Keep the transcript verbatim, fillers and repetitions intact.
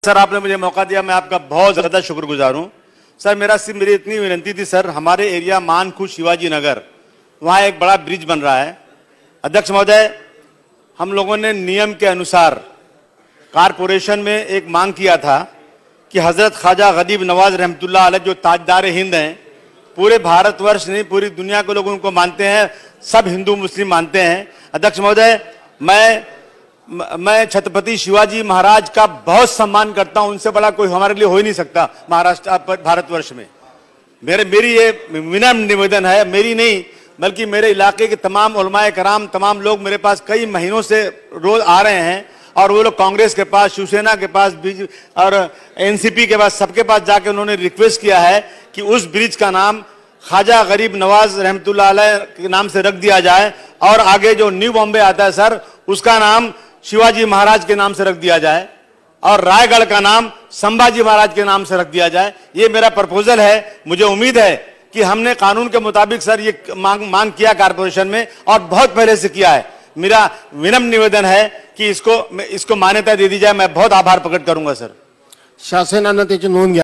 Sir आपने मुझे मौका दिया, मैं आपका बहुत ज़्यादा शुक्रगुजार हूँ। सर मेरा सिर्फ मेरी इतनी विनती थी सर, हमारे एरिया मानखुश शिवाजी नगर, वहाँ एक बड़ा ब्रिज बन रहा है। अध्यक्ष महोदय, हम लोगों ने नियम के अनुसार कारपोरेशन में एक मांग किया था कि हज़रत ख्वाजा गरीब नवाज रहमतुल्लाह अलैह जो ताजदार हिंद हैं, पूरे भारतवर्ष नहीं पूरी दुनिया के लोग उनको मानते हैं, सब हिंदू मुस्लिम मानते हैं। अध्यक्ष महोदय, मैं मैं छत्रपति शिवाजी महाराज का बहुत सम्मान करता हूं, उनसे बड़ा कोई हमारे लिए हो ही नहीं सकता महाराष्ट्र भारतवर्ष में। मेरे मेरी ये विनम्र निवेदन है, मेरी नहीं बल्कि मेरे इलाके के तमाम उलमाए कराम, तमाम लोग मेरे पास कई महीनों से रोज आ रहे हैं और वो लोग कांग्रेस के पास, शिवसेना के पास, बीजेपी और एनसीपी के पास, सबके पास जाके उन्होंने रिक्वेस्ट किया है कि उस ब्रिज का नाम ख्वाजा गरीब नवाज रहमतुल्लाह अलैह के नाम से रख दिया जाए और आगे जो न्यू बॉम्बे आता है सर, उसका नाम शिवाजी महाराज के नाम से रख दिया जाए और रायगढ़ का नाम संभाजी महाराज के नाम से रख दिया जाए। ये मेरा प्रपोजल है। मुझे उम्मीद है कि हमने कानून के मुताबिक सर ये मांग मांग किया कारपोरेशन में और बहुत पहले से किया है। मेरा विनम्र निवेदन है कि इसको इसको मान्यता दे दी जाए। मैं बहुत आभार प्रकट करूंगा सर। शासनानं त्याची नोंद घ्या।